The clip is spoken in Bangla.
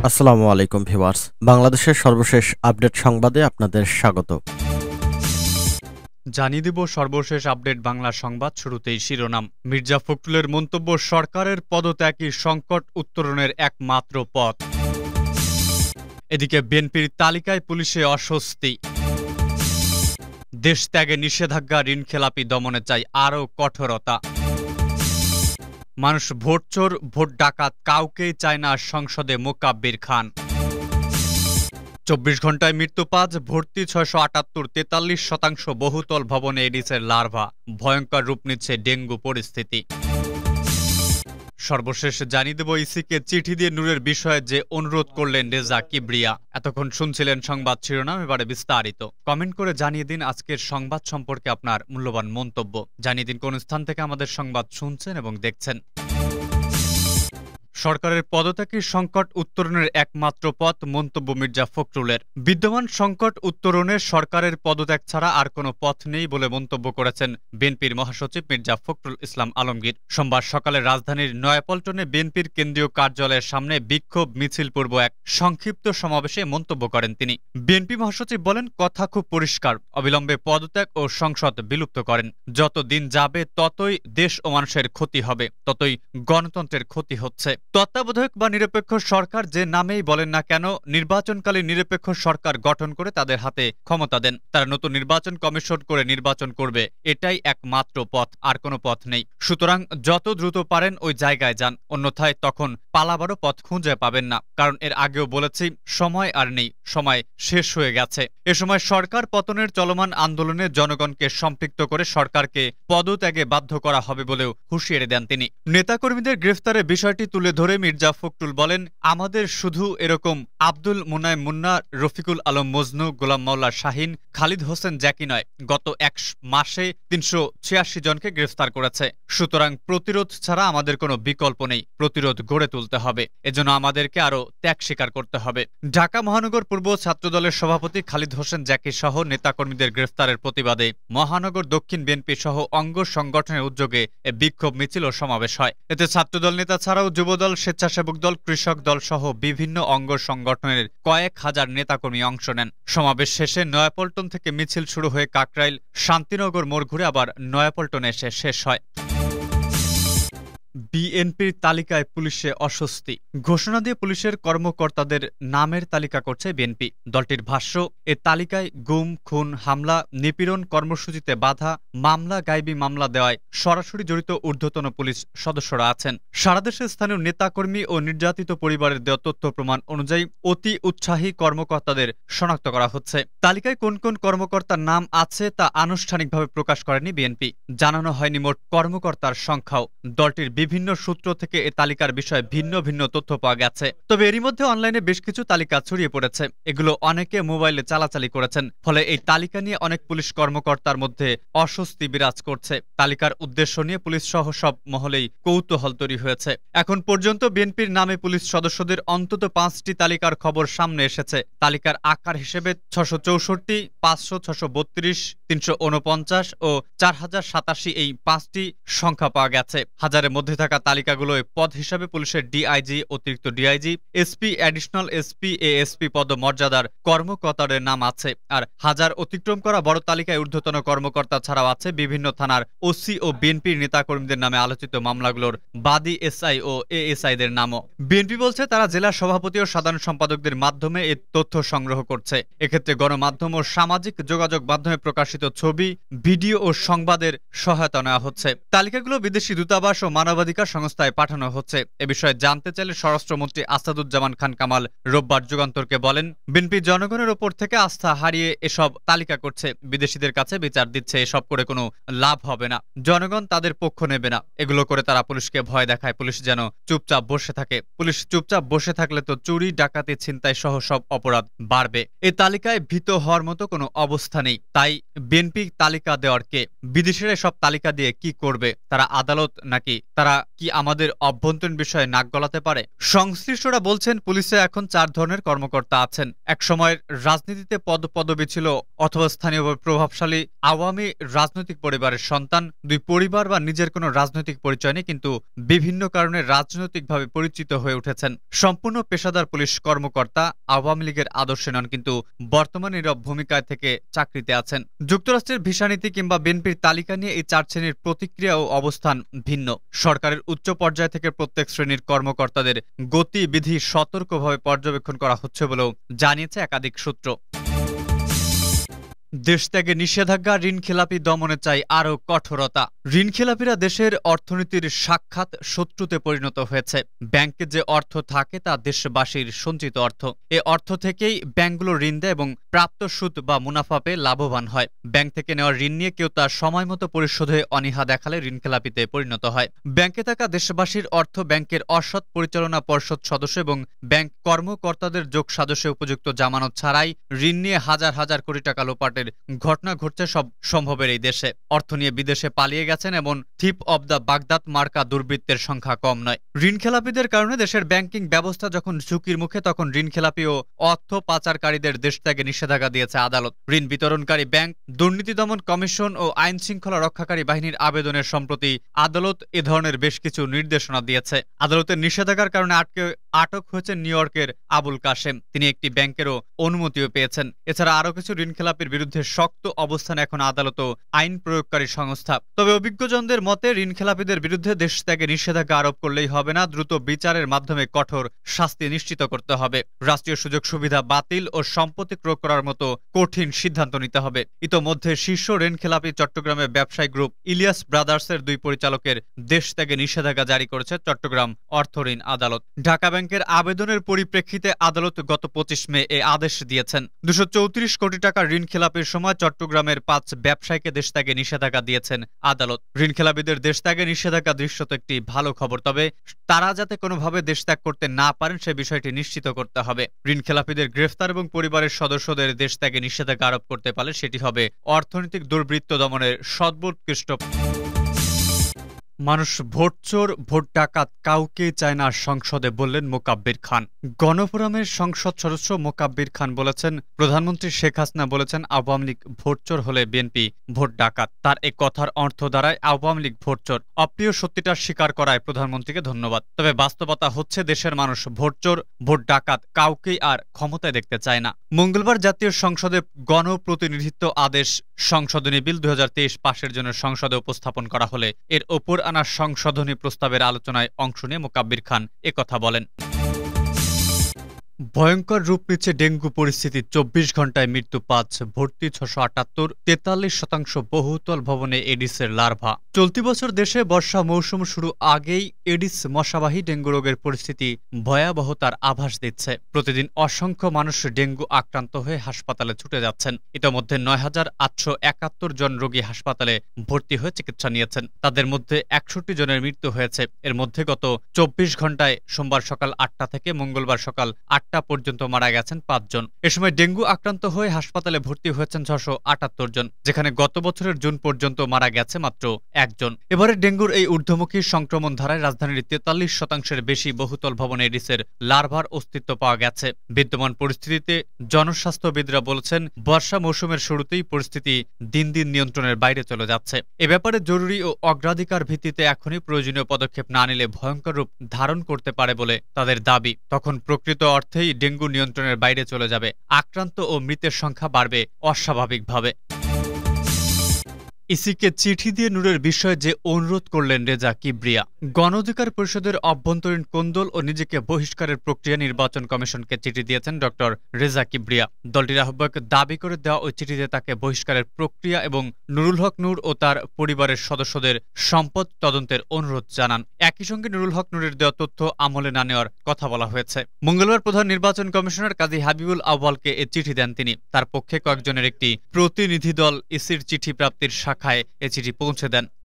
আসসালামু আলাইকুম ভিউয়ার্স, বাংলাদেশের সর্বশেষ আপডেট সংবাদে আপনাদের স্বাগত। জানিয়ে দিব সর্বশেষ আপডেট বাংলা সংবাদ। শুরুতেই শিরোনাম। মির্জা ফখরুলের মন্তব্য, সরকারের পদত্যাগই সংকট উত্তরণের একমাত্র পথ। এদিকে বিএনপির তালিকায় পুলিশে অস্বস্তি। দেশ ত্যাগে নিষেধাজ্ঞা, ঋণখেলাপি দমনে চাই আরও কঠোরতা। মানুষ ভোট চোর, ভোট ডাকাত কাউকেই চায় না সংসদে মোকাব্বির খান। 24 ঘন্টায় মৃত্যু 5, ভর্তি 678, 43% বহুতল ভবনে এডিসের লার্ভা, ভয়ঙ্কর রূপ নিচ্ছে ডেঙ্গু পরিস্থিতি। সর্বশেষ জানিয়ে দেব ইসিকে চিঠি দিয়ে নূরের বিষয়ে যে অনুরোধ করলেন রেজা কিবরিয়া। এতক্ষণ শুনছিলেন সংবাদ শিরোনাম, এবারে বিস্তারিত। কমেন্ট করে জানিয়ে দিন আজকের সংবাদ সম্পর্কে আপনার মূল্যবান মন্তব্য। জানিয়ে দিন কোন স্থান থেকে আমাদের সংবাদ শুনছেন এবং দেখছেন। সরকারের পদত্যাগই সংকট উত্তরণের একমাত্র পথ, মন্তব্য মির্জা ফখরুলের। বিদ্যমান সংকট উত্তরণে সরকারের পদত্যাগ ছাড়া আর কোনো পথ নেই বলে মন্তব্য করেছেন বিএনপির মহাসচিব মির্জা ফখরুল ইসলাম আলমগীর। সোমবার সকালে রাজধানীর নয়াপল্টনে বিএনপির কেন্দ্রীয় কার্যালয়ের সামনে বিক্ষোভ মিছিল পূর্ব এক সংক্ষিপ্ত সমাবেশে মন্তব্য করেন তিনি। বিএনপি মহাসচিব বলেন, কথা খুব পরিষ্কার, অবিলম্বে পদত্যাগ ও সংসদ বিলুপ্ত করেন। যত দিন যাবে ততই দেশ ও মানুষের ক্ষতি হবে, ততই গণতন্ত্রের ক্ষতি হচ্ছে। তত্ত্বাবধায়ক বা নিরপেক্ষ সরকার যে নামেই বলেন না কেন, নির্বাচনকালীন নিরপেক্ষ সরকার গঠন করে তাদের হাতে ক্ষমতা দেন। তারা নতুন নির্বাচন কমিশন করে নির্বাচন করবে, এটাই একমাত্র পথ, আর কোনো পথ নেই। সুতরাং যত দ্রুত পারেন ওই জায়গায় যান, অন্যথায় তখন পালাবারও পথ খুঁজে পাবেন না। কারণ এর আগেও বলেছি, সময় আর নেই, সময় শেষ হয়ে গেছে। এ সময় সরকার পতনের চলমান আন্দোলনে জনগণকে সম্পৃক্ত করে সরকারকে পদত্যাগে বাধ্য করা হবে বলেও হুঁশিয়ারি দেন তিনি। নেতাকর্মীদের গ্রেফতারের বিষয়টি তুলে ধরে মির্জা ফখরুল বলেন, আমাদের শুধু এরকম আব্দুল মুনায়েম মুন্না, রফিকুল আলম মজনু, গোলাম মাওলা শাহিন, খালিদ হোসেন জ্যাকি নয়, গত এক মাসে 386 জনকে গ্রেফতার করেছে। সুতরাং প্রতিরোধ ছাড়া আমাদের কোনো বিকল্প নেই, প্রতিরোধ গড়ে তুলতে হবে। এজন্য আমাদেরকে আরও ত্যাগ স্বীকার করতে হবে। ঢাকা মহানগর পূর্ব ছাত্রদলের সভাপতি খালিদ হোসেন জ্যাকি সহ নেতাকর্মীদের গ্রেফতারের প্রতিবাদে মহানগর দক্ষিণ বিএনপি সহ অঙ্গ সংগঠনের উদ্যোগে এ বিক্ষোভ মিছিল ও সমাবেশ হয়। এতে ছাত্রদল নেতা ছাড়াও যুবদল, স্বেচ্ছাসেবক দল, কৃষক দল সহ বিভিন্ন অঙ্গ সংগঠনের কয়েক হাজার নেতাকর্মী অংশ নেন। সমাবেশ শেষে নয়াপল্টন থেকে মিছিল শুরু হয়ে কাকরাইল শান্তিনগর মোড় ঘুরে আবার নয়াপল্টনে এসে শেষ হয়। বিএনপির তালিকায় পুলিশে অস্বস্তি। ঘোষণা দিয়ে পুলিশের কর্মকর্তাদের নামের তালিকা করছে বিএনপি। দলটির ভাষ্য, এ তালিকায় গুম, খুন, হামলা, নিপীড়ন কর্মসূচিতে বাধা, মামলা, গায়েবী মামলা দেওয়ায় সরাসরি জড়িত ঊর্ধ্বতন পুলিশ সদস্যরা আছেন। সারা দেশের স্থানীয় নেতাকর্মী ও নির্যাতিত পরিবারের দেওয়া তথ্য প্রমাণ অনুযায়ী অতি উৎসাহী কর্মকর্তাদের শনাক্ত করা হচ্ছে। তালিকায় কোন কোন কর্মকর্তার নাম আছে তা আনুষ্ঠানিকভাবে প্রকাশ করেনি বিএনপি। জানানো হয়নি মোট কর্মকর্তার সংখ্যাও। দলটির বিভিন্ন সূত্র থেকে এ তালিকার বিষয়ে ভিন্ন ভিন্ন তথ্য পাওয়া গেছে। তবে এরই মধ্যে অনলাইনে বেশ কিছু তালিকা ছড়িয়ে পড়েছে। এগুলো অনেকে মোবাইলে চালাচালি করেছেন। ফলে এই তালিকা নিয়ে অনেক পুলিশ কর্মকর্তার মধ্যে অস্বস্তি বিরাজ করছে। তালিকার উদ্দেশ্য নিয়ে পুলিশ সহ সব মহলেই কৌতূহল তৈরি হয়েছে। এখন পর্যন্ত বিএনপির নামে পুলিশ সদস্যদের অন্তত 5টি তালিকার খবর সামনে এসেছে। তালিকার আকার হিসেবে 664, 500, 632, 349 ও 4087 এই 5টি সংখ্যা পাওয়া গেছে। হাজারের মধ্যে থাকা তালিকাগুলোয় পদ হিসাবে পুলিশের ডিআইজি, অতিরিক্ত DIG, SP, additional SP, ASP পদমর্যাদার কর্মকর্তাদের নাম আছে। আর হাজার অতিক্রম করা বড় তালিকায় ঊর্ধ্বতন কর্মকর্তা ছাড়াও আছে বিভিন্ন থানার ওসি ও বিএনপির নেতাকর্মীদের নামে আলোচিত মামলাগুলোর বাদী এসআই ও এএসআইদের নামও। বিএনপি বলছে তারা জেলা সভাপতি ও সাধারণ সম্পাদকদের মাধ্যমে এই তথ্য সংগ্রহ করছে। এক্ষেত্রে গণমাধ্যম ও সামাজিক যোগাযোগ মাধ্যমে প্রকাশিত ছবি, ভিডিও ও সংবাদের সহায়তা নেওয়া হচ্ছে। তালিকাগুলো বিদেশি দূতাবাস ও মানবাধিকার সংস্থায় পাঠানো হচ্ছে। এ বিষয়ে জানতে চাইলে স্বরাষ্ট্রমন্ত্রী আসাদুজ্জামান খান কামাল রোববার যুগান্তরকে বলেন, বিএনপি জনগণের ওপর থেকে আস্থা হারিয়ে এসব তালিকা করছে, বিদেশিদের কাছে বিচার দিচ্ছে। এসব করে কোনো লাভ হবে না, জনগণ তাদের পক্ষ নেবে না। এগুলো করে তারা পুলিশকে ভয় দেখায়, পুলিশ যেন চুপচাপ বসে থাকে। পুলিশ চুপচাপ বসে থাকলে তো চুরি, ডাকাতি, ছিনতাই সহ সব অপরাধ বাড়বে। এই তালিকায় ভীত হওয়ার মতো কোনো অবস্থা নেই। তাই বিএনপি তালিকা দেওয়ার কে? বিদেশিরা সব তালিকা দিয়ে কি করবে? তারা আদালত নাকি? তারা কি আমাদের অভ্যন্তরীণ বিষয়ে নাক গলাতে পারে? সংশ্লিষ্টরা বলছেন, পুলিশে এখন 4 ধরনের কর্মকর্তা আছেন। এক সময়ের রাজনীতিতে পদবি ছিল অথবা স্থানীয়ভাবে প্রভাবশালী আওয়ামী রাজনৈতিক পরিবারের সন্তান। দুই পরিবার বা নিজের কোনো রাজনৈতিক পরিচয় নেই, কিন্তু বিভিন্ন কারণে রাজনৈতিকভাবে পরিচিত হয়ে উঠেছেন। সম্পূর্ণ পেশাদার পুলিশ কর্মকর্তা, আওয়ামী লীগের আদর্শে নন, কিন্তু বর্তমানে নীরব ভূমিকায় থেকে চাকরিতে আছেন। যুক্তরাষ্ট্রের ভিসা নীতি কিংবা বিএনপির তালিকা নিয়ে এই 4 শ্রেণীর প্রতিক্রিয়া ও অবস্থান ভিন্ন। সরকারের উচ্চ পর্যায় থেকে প্রত্যেক শ্রেণীর কর্মকর্তাদের গতিবিধি সতর্কভাবে পর্যবেক্ষণ করা হচ্ছে বলেও জানিয়েছে একাধিক সূত্র। দেশত্যাগে নিষেধাজ্ঞা, ঋণখেলাপি দমনে চাই আরও কঠোরতা। ঋণখেলাপিরা দেশের অর্থনীতির সাক্ষাৎ শত্রুতে পরিণত হয়েছে। ব্যাংকে যে অর্থ থাকে তা দেশবাসীর সঞ্চিত অর্থ। এ অর্থ থেকেই ব্যাংকগুলো ঋণ দেয় এবং প্রাপ্ত সুদ বা মুনাফা পেয়ে লাভবান হয়। ব্যাংক থেকে নেওয়া ঋণ নিয়ে কেউ তার সময় মতো পরিশোধে অনীহা দেখালে ঋণখেলাপিতে পরিণত হয়। ব্যাংকে থাকা দেশবাসীর অর্থ ব্যাংকের অসৎ পরিচালনা পর্ষদ সদস্য এবং ব্যাংক কর্মকর্তাদের যোগ সাজসে উপযুক্ত জামানত ছাড়াই ঋণ নিয়ে হাজার হাজার কোটি টাকা লোপাটের ঘটনা ঘটছে সব সম্ভবের এই দেশে। অর্থ নিয়ে বিদেশে পালিয়ে গেছেন এমন থিপ অব দ্য বাগদাদ মার্কা দুর্বৃত্তের সংখ্যা কম নয়। ঋণখেলাপিদের কারণে দেশের ব্যাংকিং ব্যবস্থা যখন ঝুঁকির মুখে, তখন ঋণখেলাপি ও অর্থ পাচারকারীদের দেশত্যাগে নিষেধাজ্ঞা দিয়েছে আদালত। ঋণ বিতরণকারী ব্যাংক, দুর্নীতি দমন কমিশন ও আইন শৃঙ্খলা রক্ষাকারী বাহিনীর আবেদনের সম্প্রতি আদালত এ ধরনের বেশ কিছু নির্দেশনা দিয়েছে। আদালতের নিষেধাজ্ঞার কারণে আটক হয়েছেন নিউ ইয়র্কের আবুল কাশেম। তিনি একটি ব্যাংকেরও অনুমতিও পেয়েছেন। এছাড়া আরও কিছু ঋণখেলাপির বিরুদ্ধে শক্ত অবস্থান এখন আদালত ও আইন প্রয়োগকারী সংস্থা। তবে অভিজ্ঞজনদের মতে ঋণখেলাপিদের বিরুদ্ধে দেশত্যাগে নিষেধাজ্ঞা আরোপ করলেই হবে না, দ্রুত বিচারের মাধ্যমে কঠোর শাস্তি নিশ্চিত করতে হবে। রাষ্ট্রীয় সুযোগ সুবিধা বাতিল ও সম্পত্তি ক্রয় করার মতো কঠিন সিদ্ধান্ত নিতে হবে। ইতোমধ্যে শীর্ষ ঋণখেলাপি চট্টগ্রামের ব্যবসায়ী গ্রুপ ইলিয়াস ব্রাদার্সের 2 পরিচালকের দেশত্যাগে নিষেধাজ্ঞা জারি করেছে চট্টগ্রাম অর্থঋণ আদালত। ঢাকা ব্যাংকের আবেদনের পরিপ্রেক্ষিতে আদালত গত 25 মে এ আদেশ দিয়েছেন। 234 কোটি টাকা ঋণখেলাপির সময় চট্টগ্রামের 5 ব্যবসায়ীকে দেশত্যাগে নিষেধাজ্ঞা দিয়েছেন আদালত। ঋণখেলাপিদের দেশত্যাগে নিষেধাজ্ঞা দৃশ্যত একটি ভালো খবর, তবে তারা যাতে কোনোভাবে দেশত্যাগ করতে না পারেন সে বিষয়টি নিশ্চিত করতে হবে। ঋণখেলাপিদের গ্রেফতার এবং পরিবারের সদস্যদের দেশত্যাগে নিষেধাজ্ঞা আরোপ করতে পারলে সেটি হবে অর্থনৈতিক দুর্বৃত্ত দমনের সর্বোৎকৃষ্ট। মানুষ ভোটচোর, ভোট ডাকাত কাউকেই চায় না সংসদে, বললেন মোকাব্বির খান। গণফোরামের সংসদ সদস্য মোকাব্বির খান বলেছেন, প্রধানমন্ত্রী শেখ হাসিনা বলেছেন আওয়ামী লীগ ভোটচোর হলে বিএনপি ভোট ডাকাত। তার এ কথার অর্থ দাঁড়ায় আওয়ামী লীগ ভোটচোর। অপ্রিয় সত্যিটা স্বীকার করায় প্রধানমন্ত্রীকে ধন্যবাদ। তবে বাস্তবতা হচ্ছে দেশের মানুষ ভোটচোর, ভোট ডাকাত কাউকেই আর ক্ষমতায় দেখতে চায় না। মঙ্গলবার জাতীয় সংসদে গণপ্রতিনিধিত্ব আদেশ সংশোধনী বিল 2023 পাশের জন্য সংসদে উপস্থাপন করা হলে এর ওপর আনা সংশোধনী প্রস্তাবের আলোচনায় অংশ নিয়ে মোকাব্বির খান একথা বলেন। ভয়ঙ্কর রূপ নিচ্ছে ডেঙ্গু পরিস্থিতি, 24 ঘন্টায় মৃত্যু 5, ভর্তি 678, 43% বহুতল ভবনে এডিসের লার্ভা। চলতি বছর দেশে বর্ষা মৌসুম শুরু আগেই এডিস মশাবাহী ডেঙ্গু রোগের পরিস্থিতি ভয়াবহতার আভাস দিচ্ছে। প্রতিদিন অসংখ্য মানুষ ডেঙ্গু আক্রান্ত হয়ে হাসপাতালে ছুটে যাচ্ছেন। ইতোমধ্যে 9,871 জন রোগী হাসপাতালে ভর্তি হয়ে চিকিৎসা নিয়েছেন। তাদের মধ্যে 61 জনের মৃত্যু হয়েছে। এর মধ্যে গত 24 ঘন্টায় সোমবার সকাল 8টা থেকে মঙ্গলবার সকাল 8টা পর্যন্ত মারা গেছেন 5 জন। এ সময় ডেঙ্গু আক্রান্ত হয়ে হাসপাতালে ভর্তি হয়েছেন 678 জন, যেখানে গত বছরের জুন পর্যন্ত মারা গেছে মাত্র 1 জন। এবারে ডেঙ্গুর এই ঊর্ধ্বমুখী সংক্রমণ ধারায় রাজধানীর 43% বেশি বহুতল ভবনে এডিসের লার্ভার অস্তিত্ব পাওয়া গেছে। বিদ্যমান পরিস্থিতিতে জনস্বাস্থ্যবিদরা বলছেন, বর্ষা মৌসুমের শুরুতেই পরিস্থিতি দিন দিন নিয়ন্ত্রণের বাইরে চলে যাচ্ছে। এ ব্যাপারে জরুরি ও অগ্রাধিকার ভিত্তিতে এখনই প্রয়োজনীয় পদক্ষেপ না নিলে ভয়ঙ্কর রূপ ধারণ করতে পারে বলে তাদের দাবি। তখন প্রকৃত অর্থেই ডেঙ্গু নিয়ন্ত্রণের বাইরে চলে যাবে। আক্রান্ত ও মৃতের সংখ্যা বাড়বে অস্বাভাবিকভাবে। ইসিকে চিঠি দিয়ে নূরের বিষয়ে যে অনুরোধ করলেন রেজা কিবরিয়া। গণ অধিকার পরিষদের অভ্যন্তরীণ কোন্দল ও নিজেকে বহিষ্কারের প্রক্রিয়া নির্বাচন কমিশনকে চিঠি দিয়েছেন ড রেজা কিবরিয়া। দলটির আহ্বায়ক দাবি করে দেওয়া ওই চিঠিতে তাকে বহিষ্কারের প্রক্রিয়া এবং নুরুল হক নূর ও তার পরিবারের সদস্যদের সম্পদ তদন্তের অনুরোধ জানান। একই সঙ্গে নুরুল হক নূরের দেওয়া তথ্য আমলে না নেওয়ার কথা বলা হয়েছে। মঙ্গলবার প্রধান নির্বাচন কমিশনার কাজী হাবিবুল আউয়ালকে এ চিঠি দেন তিনি। তার পক্ষে কয়েকজনের একটি প্রতিনিধি দল ইসির চিঠি প্রাপ্তির শাখায় এ চিঠি পৌঁছে দেন।